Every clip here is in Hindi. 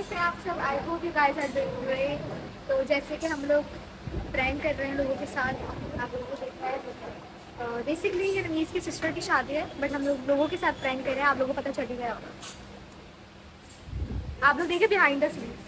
कैसे हैं आप सब? I hope you guys are doing great. तो जैसे कि हम लोग प्रैंक कर रहे हैं लोगों के साथ, आप लोगों को देखा है। बेसिकली ये रमीज़ की सिस्टर की शादी है, बट हम लोग लोगों के साथ प्रैंक कर रहे हैं। आप लोगों को पता चल ही गया होगा। आप लोग देखिए बिहाइंड द सीन्स।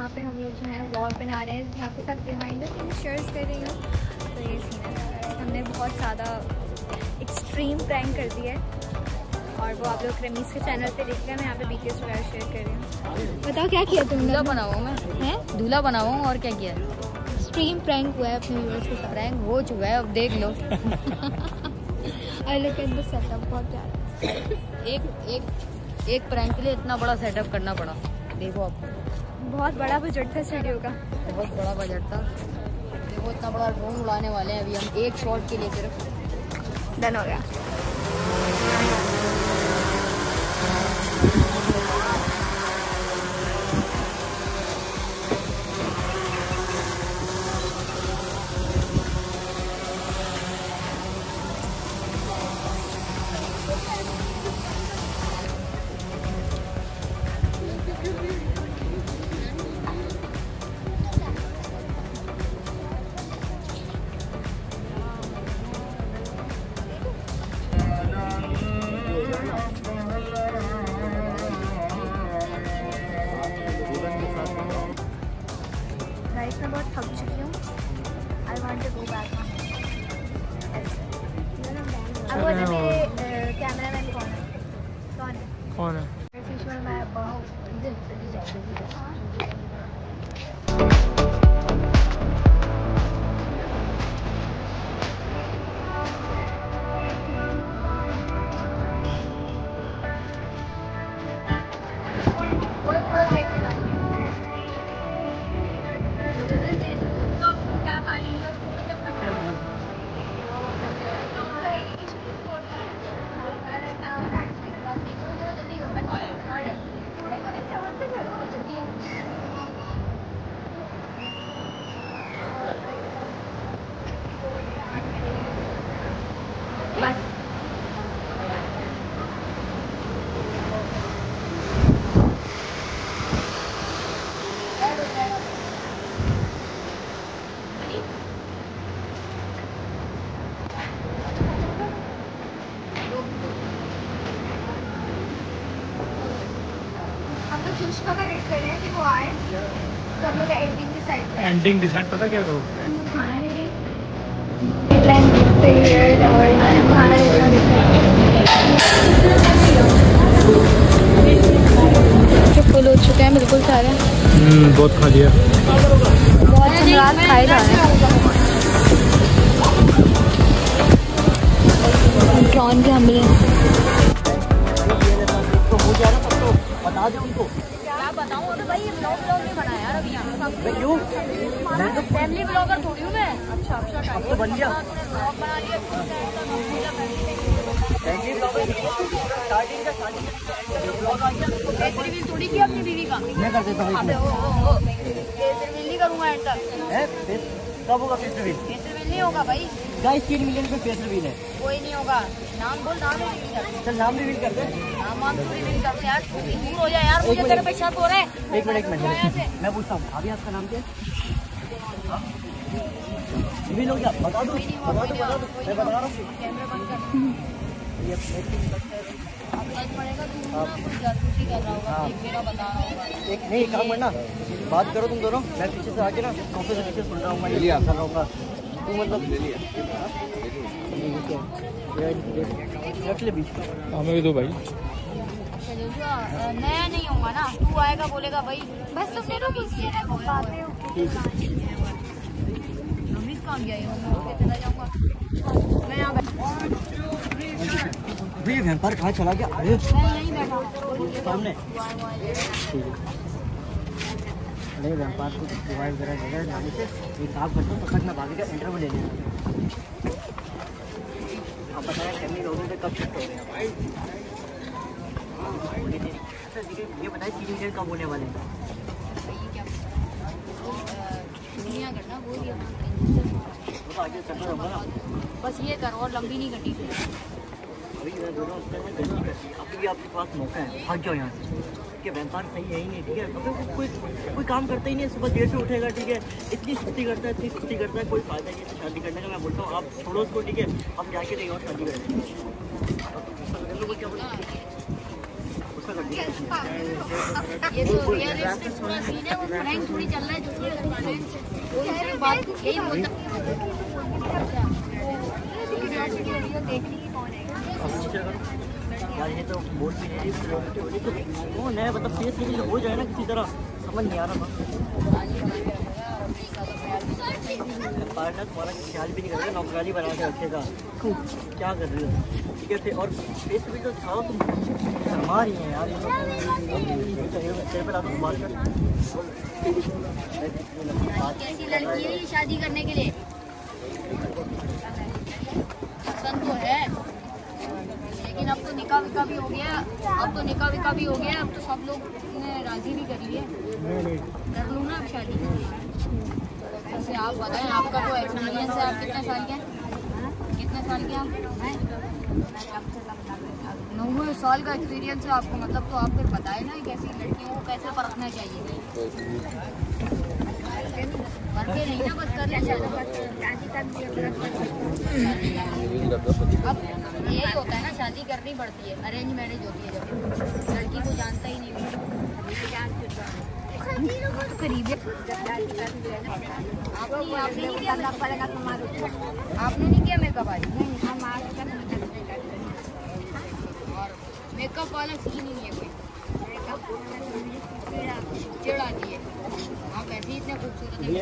यहाँ पे हम लोग जो है व्लॉग बना रहे हैं, यहाँ पे साथ रिमाइंडर शेयर्स कर रही हूँ। तो ये सीन है, हमने बहुत ज़्यादा एक्सट्रीम प्रैंक कर दिया है और वो आप लोग रमीज़ के चैनल पे देख लिया। मैं यहाँ पे BTS वगैरह शेयर कर रही हूँ। बताओ क्या किया तुमने? दूल्हा बना हुआ मैं, हैं दूल्हा बना हुआ और क्या किया? एक्सट्रीम प्रैंक हुआ है अपने व्यूअर्स के साथ। प्रैंक हो चुका है, अब देख लो। I look at the setup, बहुत प्यारा। एक प्रैंक के लिए इतना बड़ा सेटअप करना पड़ा, देखो आप। बहुत बड़ा बजट था स्टूडियो का, बहुत बड़ा बजट था। देखो इतना बड़ा ड्रोन उड़ाने वाले हैं अभी हम, एक शॉट के लिए सिर्फ। डन हो गया। मैं बहुत थक चुकी हूँ। I want to go back. अब वो जो मेरे कैमरामैन कौन है? एंडिंग डिसाइड पता क्या करो? फुल हो चुके हैं बिल्कुल सारे। बहुत खा लिया, बहुत रात खाए जा रहे हैं। ड्रोन के हमले बता दे उनको। क्या बताऊँ अभी भाई, ब्लॉग नहीं बना यार अभी यहाँ। क्यों? मैं तो फैमिली ब्लॉगर थोड़ी हूँ मैं। अच्छा अब तो बन गया। ब्लॉग बना लिया, फैमिली ब्लॉगर स्टार्टिंग ब्लॉग आ गया। फेस रिवील थोड़ी की अपनी बीवी का मैं कर देता हूँ। फेस रिवील नहीं करूँगा एंड तक। कब होगा फेस रिवील? फेस रिवील नहीं होगा भाई। गाइस 3 मिलियन पे फेस रिवील है। कोई नहीं होगा। नाम बोल, नाम रिवील कर। चल नाम रिवील कर दे। नाम तो रिवील कर दे यार, दूर हो जाए यार, मुझे तेरे पे शक हो रहा है। एक मिनट मैं पूछता हूँ, अभी आपका नाम क्या है? रिवील हो गया? बता दो मैं बता रहा हूँ। कैमरा बंद कर। एक नहीं काम करना, बात करो तुम दोनों, मैं पीछे से आके ना सोफे से पीछे सुन रहा हूँ। ये कर रहा हूँ तू, मतलब ले लिया रख ले बीच में। हमें भी दो भाई। नया नहीं होगा ना, तू आएगा बोलेगा भाई बस तुमने तो काम किया चला जाऊंगा मैं यहाँ। भैया व्यापार कहाँ चला गया? अरे सामने अरे व्यापार को मोबाइल वगैरह जाने से एक काम करता हूँ, तब तक मैं भागे का इंटरव्यू ले लेना। आप बताया फैमिली लोगों से कब शिफ्ट हो रहे हैं भाई? ये बताइए 3 मिलियन कब होने वाले हैं? करना वो आगे चलना होगा ना, बस ये करो और लंबी नहीं करनी। अभी मैं दोनों अभी भी आपके पास मौका है, भाग जाओ यहाँ से। कि व्यापार सही है ही नहीं, ठीक है? अगर कोई काम करता ही नहीं, सुबह देर से उठेगा, ठीक है? इतनी सुस्ती करता है, कोई फायदा नहीं है शादी करने का। मैं बोलता हूँ आप छोड़ो उसको, ठीक है? आप जाके नहीं और शादी करेंगे। उसका ये तो रियलिस्टिक थोड़ा सीन है, वो प्रैंक थोड़ी चल रहा है जो सिर्फ बात यही बोलता यार ये तो बोल भी नहीं वो नया मतलब फेस रिवील हो जाए ना किसी तरह, समझ नहीं आ रहा था। पार्टनर तुम्हारा ख्याल भी नहीं कर रहे, नौकरानी बना के रखेगा, क्या कर रही हो? ठीक है थे और फेस रिवील तो था तुम शर्मा रही हैं यार। कैसी लड़की है ये शादी करने के लिए? पसंद तो है लेकिन अब तो निकाह विकाह भी हो गया, अब तो सब लोग ने राजी भी करी है। कर लूँ ना अब शादी। वैसे आप बताएं, आपका तो एक्सपीरियंस है, आप कितने साल के हैं? आप 9 साल का एक्सपीरियंस है आपको, मतलब तो आप फिर बताएं ना कैसी लड़कियों को कैसे परखना चाहिए। परखे नहीं ना, बस कर ले अब यही होता है ना, शादी करनी पड़ती है, अरेंज मैरिज होती है जब लड़की को जानता ही नहीं करीब है। आपने नहीं किया मेकअप आज? मेकअप वाला सीन ही नहीं है कोई, चिड़ आती है। आप ऐसे ही इतने खूबसूरत है।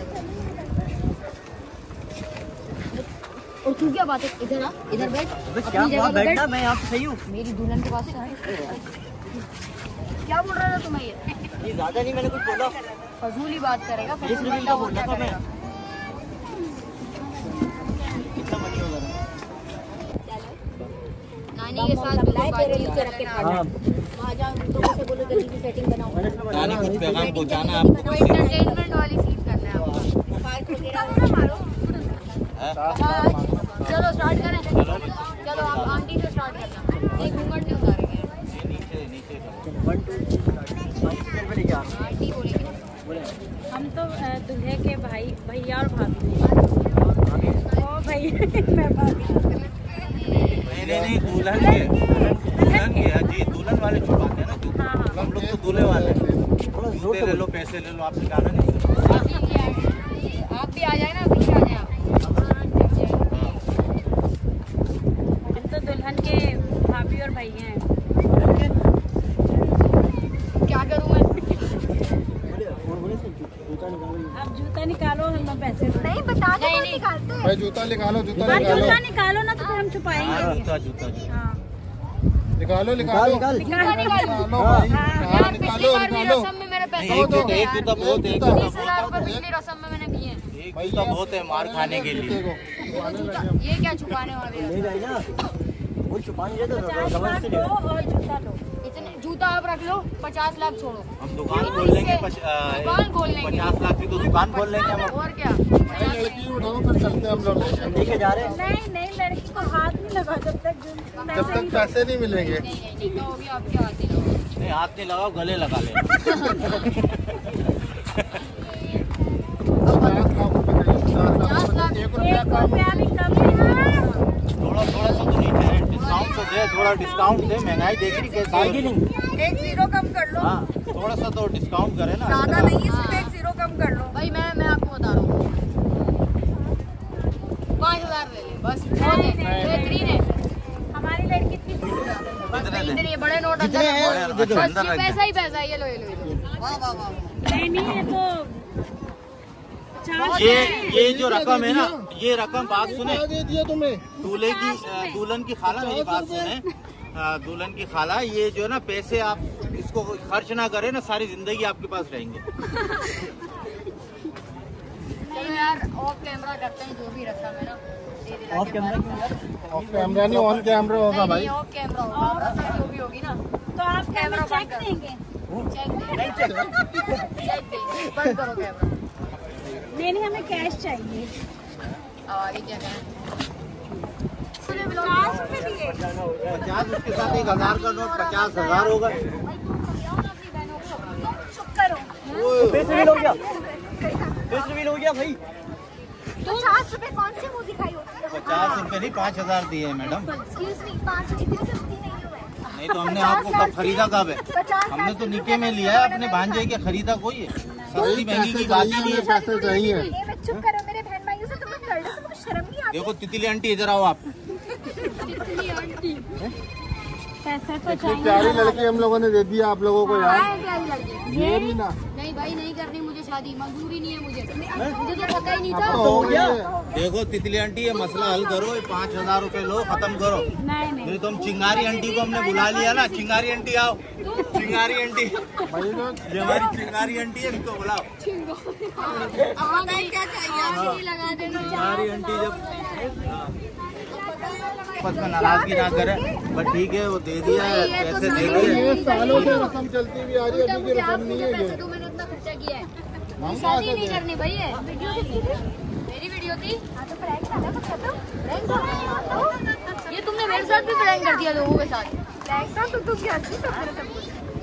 और तू क्या बात है? इधर आ, इधर बैठ, अपनी जगह पे बैठ। मैं यहाँ पे सही हूँ। मेरी दुल्हन के पास से आए। क्या बोल रहा था तुम्हें ये ज्यादा नहीं मैंने कुछ बोला, फजूल ही बात करेगा। फेस रिवील का बोल रहा था मैं। कितना मनी होगा नानी के साथ बातचीत करके वहाँ जाओ, लोगों से बोलो जल्दी की सेटिंग बनाओ। नानी कुछ पैगाम पहुँचाना आपको, एंटरटेनमेंट वाली सीट करना है आपको। चलो स्टार्ट करें। चलो आप आंटी से स्टार्ट करना, एक घूंघट नहीं उतारेंगे। आंटी बोलेगी हम तो दूल्हे के भैया और भाभी। ओ भैया मैं भाभी। नहीं दुल्हन के जी, दुल्हन वाले छुपाते हैं ना, हम लोग तो दूल्हे वाले। ले लो पैसे ले लो, आपने गाना नहीं सुना? आप भी आ जाए ना, पीछे आ जाए आप। हम तो दुल्हन के भाभी और भैया हैं। क्या करूँ मैं? आप जूता निकालो, हम पैसे नहीं बता दो, निकालते हैं। भाई जूता निकालो, जूता निकालो ना, तो फिर हम छुपाएंगे। जूता हाँ निकालो रसम में मेरे पैसे एक जूता बहुत, 20,000 रुपए पिछली रसम में मैंने दिए हैं। एक जूता बहुत है मार खाने के लिए। ये क्या छुपाने वाले हैं? वो छुपाने तो और जूता लो। इतने जूता आप रख लो, 50 लाख छोड़ो। हम दुकान खोल लेंगे, 50 लाख की तो दुकान खोल लेंगे हम। और क्या? लड़की उठाओ, फिर चलते हैं हम लोग लेके जा रहे हैं। नहीं लड़की को हाथ नहीं लगा जब तक पैसे नहीं मिलेंगे। नहीं होगी आपके हाथ ही लगाओ। नहीं हाथ नहीं लगाओ, गले लगा ले। 50 लाख रुपया भी कम है। थोड़ा सा तो नीचे है, डिस्काउंट तो दे, थोड़ा डिस्काउंट दे, महंगाई देख रही कैसे। 1 0 कम कर लो। हाँ थोड़ा सा तो डिस्काउंट करे ना। ज्यादा नहीं, सिर्फ 1 0 कम कर लो। भाई मैं आपको बता रहा हूँ, 5,000 ले ले बस, बेहतरीन है। हमारी लड़की इतनी इतने बड़े नोट अंदर पैसा ही पैसा, ये लो। वाह वाह वाह। नहीं है तो ये जो रकम है ना, ये रकम बात सुने, दे दिया तुम्हें। दुल्हन की खाला मेरी बात सुने, दुल्हन की खाला, ये जो है ना पैसे आप इसको खर्च ना करें ना, सारी जिंदगी आपके पास रहेंगे। चलो यार ऑफ कैमरा करते हैं, जो भी रखा है ना ऑफ कैमरा नहीं, ऑन कैमरा होगा भाई। ऑफ कैमरा होगा, रसम जो भी होगी ना। तो आप कैमरा चेक देंगे? चेक बंद करो कैमरा। नहीं हमें कैश चाहिए। आगे क्या करें? 50 रुपए दिए। 50 उसके साथ 1,000 का नोट, 50,000 होगा। चुप करो। फेस रिवील हो गया भाई। 50 रुपए कौन सी मुंह दिखाई होती है? 50 रुपए नहीं, 5,000 दिए मैडम। एक्सक्यूज मी, 5 इतनी सस्ती नहीं हुआ है। नहीं तो हमने आपको कब खरीदा कब है? हमने तो निके में लिया है, अपने भांजे के खरीदा कोई है। सस्ती महंगी की बात ही नहीं है। पैसे चाहिए। चुप करो मेरे बहन भाइयों से, तुम लोग लड़ रहे हो, तुमको शर्म नहीं आती? देखो तितली आंटी इधर आओ आप। तितली आंटी पैसे तो इतनी चाहिए। प्यारी लड़की हम लोगों ने दे दी आप लोगों को यार। ये भी ना नहीं भाई नहीं करनी मुझे शादी, मंजूरी नहीं है मुझे तो पता ही नहीं था। तो हो गया। देखो तितली आंटी ये मसला हल करो, ये 5000 रुपए लो, खत्म करो। नहीं तो हम चिंगारी आंटी को हमने बुला लिया ना। चिंगारी आंटी आओ, चिंगारी आंटी, ये हमारी चिंगारी आंटी है, इनको बुलाओ। क्या चाहिए लगा देना। चिंगारी आंटी जब आपस में नाराजगी ना करे, बट ठीक है वो दे दिया है, पैसे दे दिए। ये सालों से रस्म चलती हुई आ रही है, अभी की रस्म नहीं है ये। तो मैंने इतना खर्चा किया है, हम शादी नहीं करनी भाई है। मेरी वीडियो थी ये तुमने मेरे साथ भी प्रैंक कर दिया लोगों के साथ। तो तुम क्या अच्छी सब मेरे सब कुछ।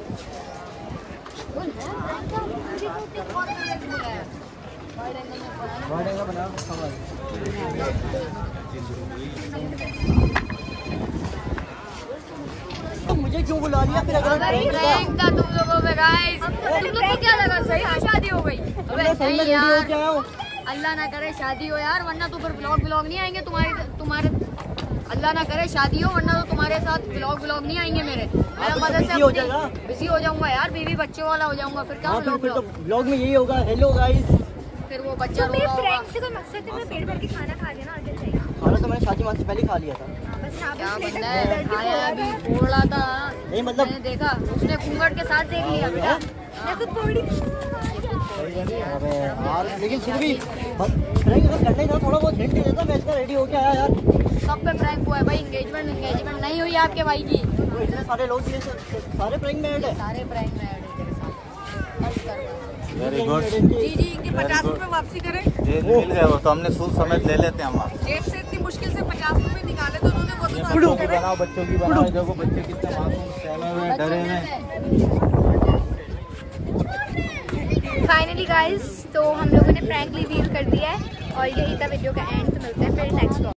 तो मुझे क्यों बुला लिया फिर? अगर प्रैंक था तुम लोगों में गाइस, तुम लोग को क्या लगा सही में शादी हो गई? अबे सही में नहीं रेडी हो यार, क्या हो? अल्लाह ना करे शादी हो यार, वरना तो फिर ब्लॉग नहीं आएंगे तुम्हारे। अल्लाह ना करे शादी हो, वरना तो तुम्हारे साथ ब्लॉग नहीं आएंगे मेरे। मैं मदद से हो जाएगा, बिजी हो जाऊंगा यार, बीवी बच्चों वाला हो जाऊंगा, फिर क्या फिर तो ब्लॉग। ब्लॉग में यही होगा, हेलो गाइस। फिर वो बच्चा मेरे रोगा होगा। फ्रेंड से कोई मकसद है, मैं पेट भर के खाना खा लिया ना, आगे चाहिए। खाना तो मैंने शादी से पहले खा लिया था। बस यहाँ क्या पे बंदा है, खाया अभी फोड़ रहा था। नहीं मतलब मैंने देखा उसने घूंघट के साथ देख लिया बेटा। मैं खुद थोड़ी अरे यार, लेकिन फिर भी प्रैंक अगर करने जाओ थोड़ा बहुत हिंट दे देता, मैं इतना रेडी हो के आया यार। सब पे प्रैंक हुआ है भाई, एंगेजमेंट नहीं हुई आपके भाई की। तो इतने सारे लोग ये सारे प्रैंक में ऐड है। सारे प्रैंक में ऐड है तेरे साथ। Very good. जी इनके 50 रुपए वापसी करें। जेल मिल गए वो तो हमने सूद समेत ले लेते हैं हम आप। जेब से इतनी मुश्किल से 50 रुपए निकाले तो उन्होंने वो तो बच्चों की बनाओ, बच्चों की बनाओ। देखो बच्चे कितने मासूम सहमे हुए, डरे हुए। फाइनली गाइस, तो हम लोगों ने प्रैंक रिवील कर दिया है और यही था वीडियो का एंड। तो मिलते हैं फिर नेक्स्ट